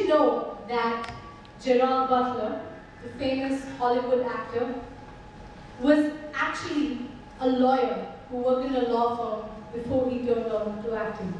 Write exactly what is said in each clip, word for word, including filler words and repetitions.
know that Gerald Butler, the famous Hollywood actor, was actually a lawyer who worked in a law firm before he turned on to acting?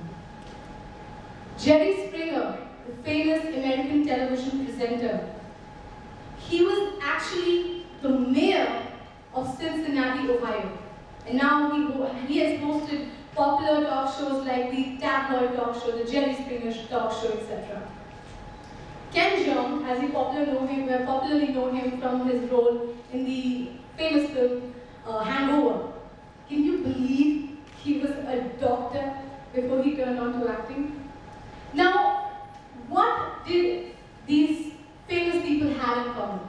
Jerry Springer, the famous American television presenter, he was actually the mayor of Cincinnati, Ohio. And now he, he has hosted popular talk shows like the tabloid talk show, the Jerry Springer talk show, et cetera. Ken Jeong, as we popular know him, we popularly know him from his role in the famous film uh, Hangover. Can you believe he was a doctor before he turned on to acting? Now, what did these famous people have in common?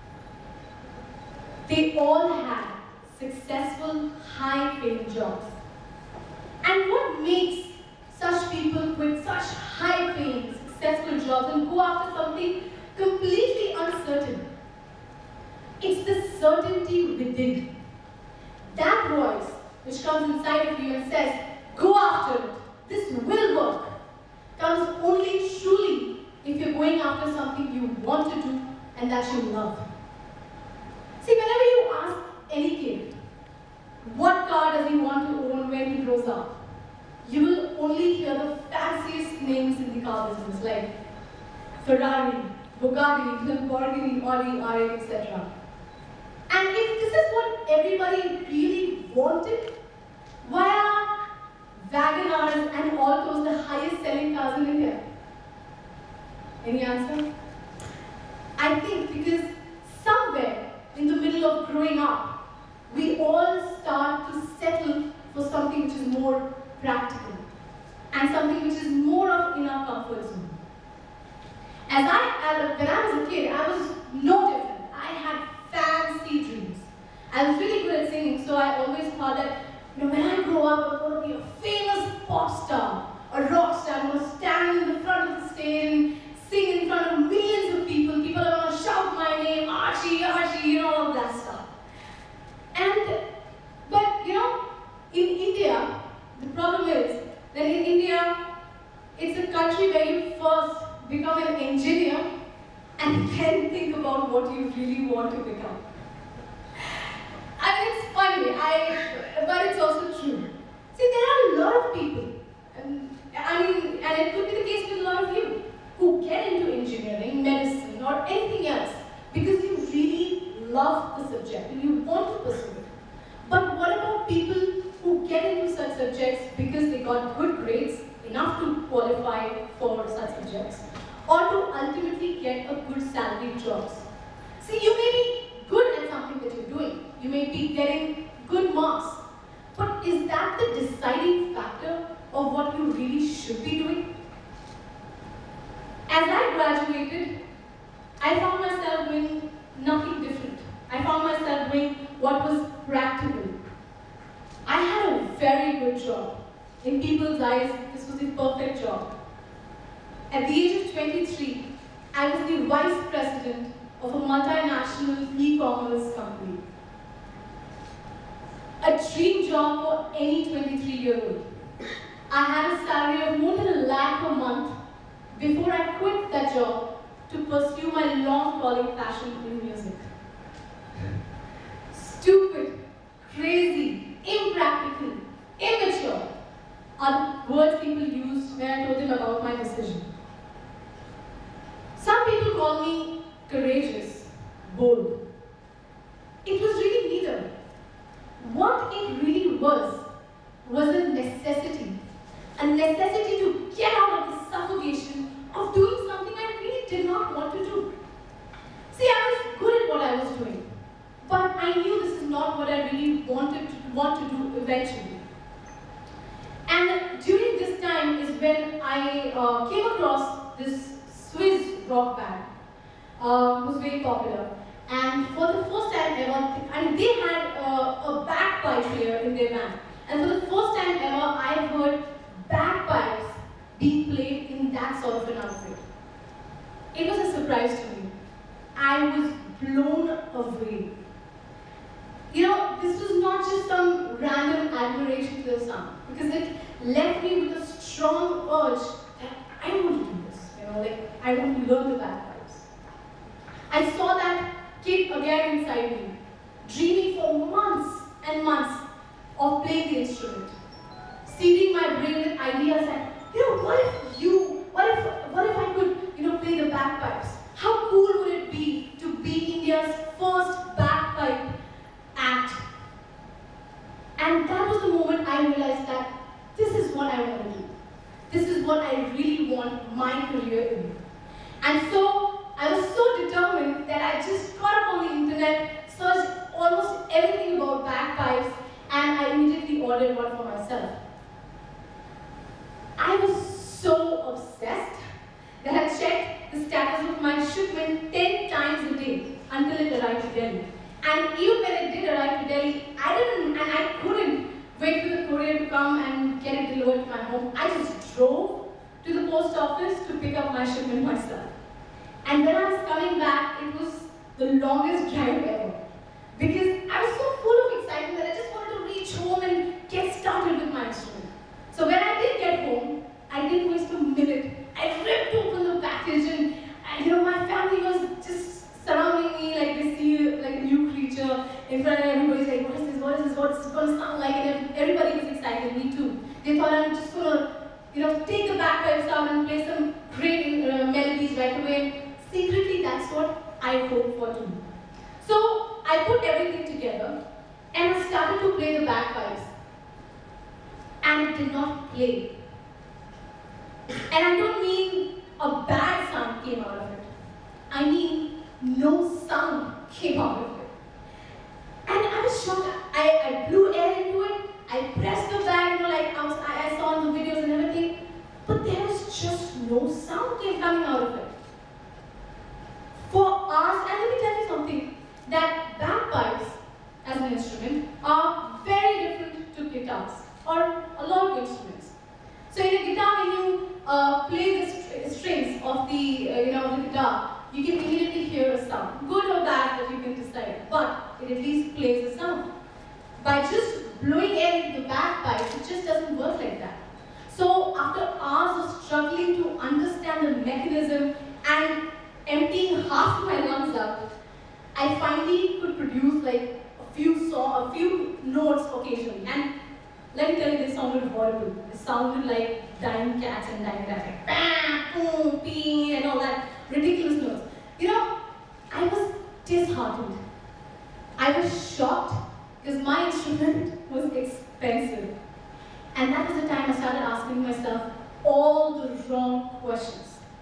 They all had successful, high-paying jobs. And what makes such people with such high-paying, successful jobs and go after something completely uncertain? It's the certainty within. That voice which comes inside of you and says, go after it, this will work, comes only truly if you're going after something you want to do and that you love. See, whenever you ask any kid, what car does he want to own when he grows up, you will only hear the fanciest names in the car business, like Ferrari, Bugatti, Lamborghini, Audi, R eight, et cetera. And if this is what everybody really wanted, why are Wagonars and Altos the highest selling cars in India? Any answer? I think because somewhere in the middle of growing up, we all start to settle for something which is more practical and something which is more of in our comfort zone. As I, as, when I was a kid, I was no different. I had fancy dreams. I was really good at singing, so I always thought that, you know, when I grow up, I'm going to be a famous pop star, a rock star. I'm going to stand in the front of the stage and sing in front of millions of people. People are going to shout my name, Archy, Archy, you know, all of that stuff. And, but, you know, in India, the problem is that in India, it's a country where you first become an engineer and then think about what you really want to become. I mean, it's funny, I, but it's also true. See, there are a lot of people, and, I mean, and it could be the case with a lot of you, who get into engineering, medicine, or anything else because you really love the subject and you want to pursue it. But what about people who get into such subjects because they got good grades, enough to qualify for such subjects, or to ultimately get a good salaried jobs? See, you may be good at something that you're doing. You may be getting good marks. But is that the deciding factor of what you really should be doing? As I graduated, I found myself doing nothing different. I found myself doing what was practical. I had a very good job. In people's eyes, this was the perfect job. At the age of twenty-three, I was the vice president of a multinational e-commerce company. A dream job for any twenty-three-year-old. I had a salary of more than a lakh a month before I quit that job to pursue my long-calling passion in music. Stupid, crazy, impractical, immature are the words people used when I told them about my decision. Some people call me courageous, bold. It was really neither. What it really was, was a necessity. A necessity to get out of the suffocation of doing something I really did not want to do. See, I was good at what I was doing, but I knew this is not what I really wanted to want to do eventually. And during this time is when I uh, came across this Swiss rock band, uh, who was very popular. And for the first time ever, and they had uh, a bagpipe player in their band. And for the first time ever, I heard bagpipes being played in that sort of an outfit. It was a surprise to me. I was blown away. You know, this was not just some random admiration to the sound, because it left me with a strong urge that I want to do this. You know, like I want to learn the bagpipes. I saw that kid again inside me, dreaming for months and months of playing the instrument, seeding my brain with ideas that, you know, what if you, what if, what if I could, you know, play the bagpipes? How cool would it be to be India's first bagpipe act? And that was the moment I realized that this is what I want to do. This is what I really want my career in. And so I was so determined that I just got up on the internet, searched almost everything about bagpipes, and I immediately ordered one for myself. I was so obsessed that I checked the status of my shipment ten times a day until it arrived to Delhi. And even when it did arrive to Delhi, I didn't, and I couldn't wait for the courier to come and get it delivered to my home. I just drove to the post office to pick up my shipment myself. And when I was coming back, it was the longest drive ever. Because I was so full of excitement that I just wanted to reach home and get started with my instrument. So when I did get home, I didn't waste a minute. I ripped open the package and, and you know, my family was just surrounding me like they see like a new creature in front of everybody's like, what is this, what is this, what's this going to sound like? And everybody was excited, me too. They thought I'm just going to, you know, take the bagpipes out and play some great uh, melodies right away. Secretly, that's what I hoped for too. So I put everything together and I started to play the bagpipes. And it did not play. And I don't mean a bad sound came out of it. I mean no sound came out of it. And I was shocked. I, I blew air into it. I pressed the bag, you know, like I, was, I, I saw in the videos and everything. But there was just no sound came coming out of it. For hours, and let me tell you something, that bagpipes as an instrument are very different to guitars or a lot of instruments. So in a guitar, when you uh, play the st strings of the, uh, you know, the guitar, you can immediately hear a sound, good or bad, that you can decide, but it at least plays a sound. By just blowing air into the bagpipes, it just doesn't work like that. So after hours of struggling to understand the mechanism and emptying half my lungs up, I finally could produce like a few song, a few notes occasionally. And let me tell you, they sounded horrible. They sounded like dying cats and dying rats, like bam, boom, ping, and all that ridiculous notes. You know, I was disheartened. I was shocked because my instrument was expensive. And that was the time I started asking myself all the wrong questions.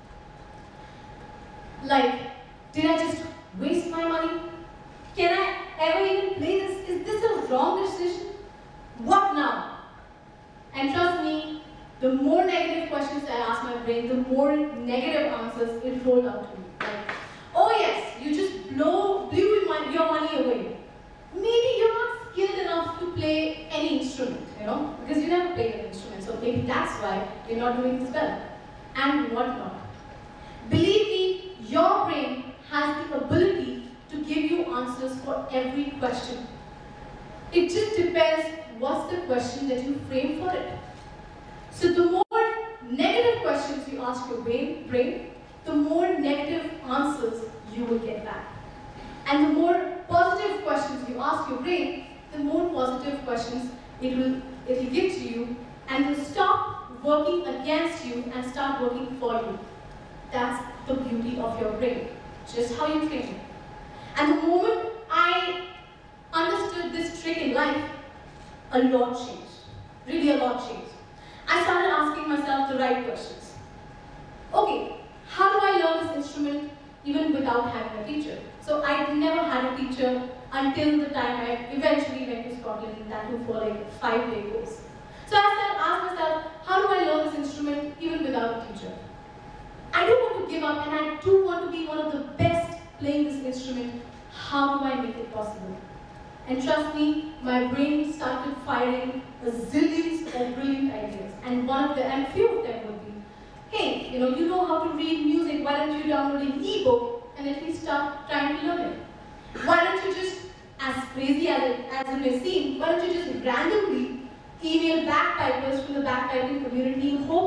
Like, did I just waste my money? Can I ever even play this? Is this a wrong decision? What now? And trust me, the more negative questions I asked my brain, the more negative answers it rolled out to me. Like, oh yes, you just blow, blew your money away. Maybe you're not skilled enough to play any instrument, you know, because you never played an instrument, so maybe that's why you're not doing this well. And whatnot. Believe me, your brain has the ability to give you answers for every question. It just depends what's the question that you frame for it. So the more negative questions you ask your brain, brain, the more negative answers you will get back. And the more positive questions you ask your brain, the more positive questions it will, it will give to you, and will stop working against you and start working for you. That's the beauty of your brain, just how you train it. And the moment I understood this trick in life, a lot changed. Really a lot changed. I started asking myself the right questions. Okay, how do I learn this instrument even without having a teacher? So I never had a teacher until the time I eventually went to Scotland, and that too for like a five-day course. So I started asking myself, how do I learn this instrument even without a teacher? I don't want to give up, and I do want to be one of the best playing this instrument. How do I make it possible? And trust me, my brain started firing a zillions of brilliant ideas. And one of the, and few of them would be, hey, you know, you know how to read music, why don't you download an ebook and at least start trying to learn it? Why don't you just, as crazy as it, as it may seem, why don't you just randomly email bagpipers from the bagpiping community in hope of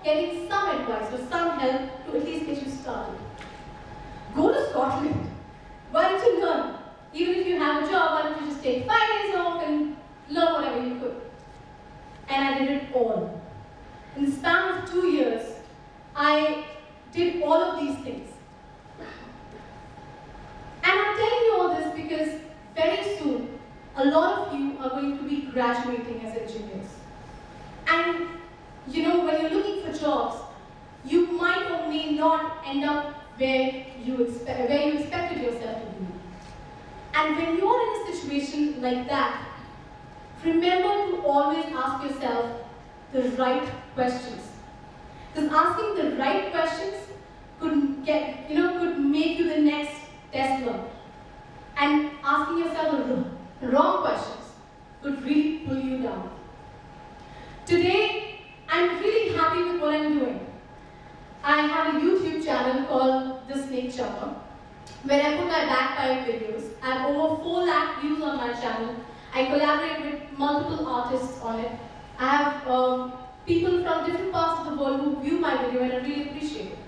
getting some advice or some help to at least get you started. Go to Scotland. Why don't you learn? Even if you have a job, why don't you just take five days off and learn whatever you could? And I did it all. In the span of two years, I did all of these things. And I'm telling you all this because very soon, a lot of you are going to be graduating as engineers. And you know, when you're looking for jobs, you might or may not end up where you, expect, where you expected yourself to be. And when you're in a situation like that, remember to always ask yourself the right questions. Because asking the right questions could get, you know, could make you the next Tesla. And asking yourself the wrong questions could really pull you down. Today, I'm really happy with what I'm doing. I have a YouTube channel called The Snake Chopper, where I put my bagpipe videos. I have over four lakh views on my channel. I collaborate with multiple artists on it. I have um, people from different parts of the world who view my video, and I really appreciate it.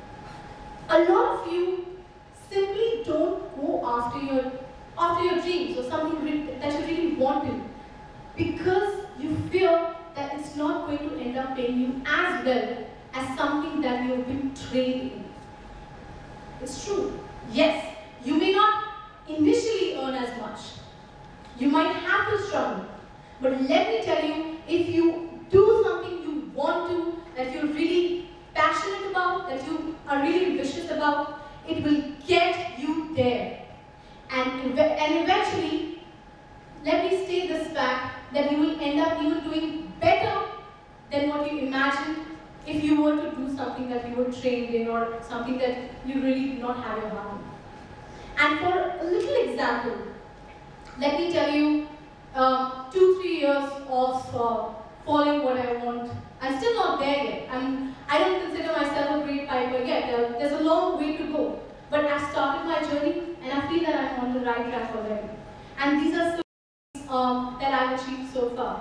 A lot of you simply don't go after your, after your dreams or something that you really want to, because you fear that it's not going to end up paying you as well as something that you've been trained in. It's true. Yes, you may not initially earn as much. You might have to struggle. But let me tell you, if you do something you want to, that you're really passionate about, that you are really ambitious about, it will get you there. And, and eventually, let me state this fact, that you will end up even doing better than what you imagined if you were to do something that you were trained in or something that you really did not have your heart in. And for a little example, let me tell you, uh, two, three years of uh, following what I want. I'm still not there yet. I'm, I don't consider myself a great piper yet. There, there's a long way to go. But I've started my journey, and I feel that I'm on the right track already. And these are some things um, that I've achieved so far.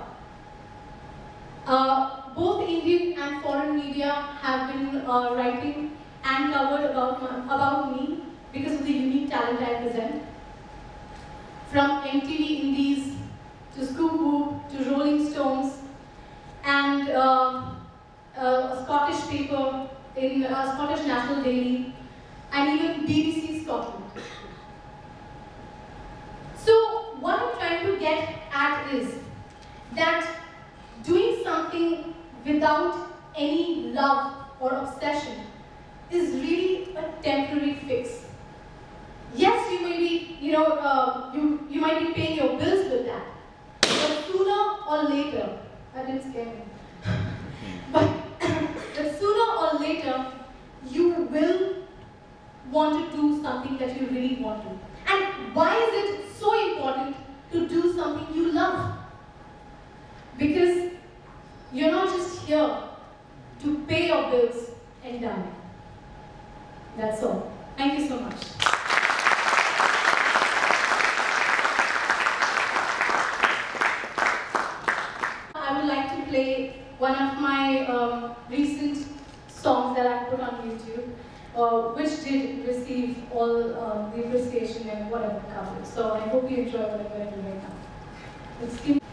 Uh, both Indian and foreign media have been uh, writing and covered about, my, about me because of the unique talent I present. From M T V Indies to Scoop Boop to Rolling Stones and uh, a Scottish paper in a Scottish National Daily and even B B C Scotland. So what I'm trying to get at is that doing something without any love or obsession is really a temporary fix. Yes, you may be, you know, uh, you, you might be paying your bills with that. But sooner or later, that didn't scare me. but, but sooner or later, you will want to do something that you really want to. And why is it so important to do something you love? Because you're not just here to pay your bills and die. That's all. Thank you so much. I would like to play one of my um, recent songs that I put on YouTube, uh, which did receive all uh, the appreciation and whatever covered. So I hope you enjoy whatever I do right now. Let's keep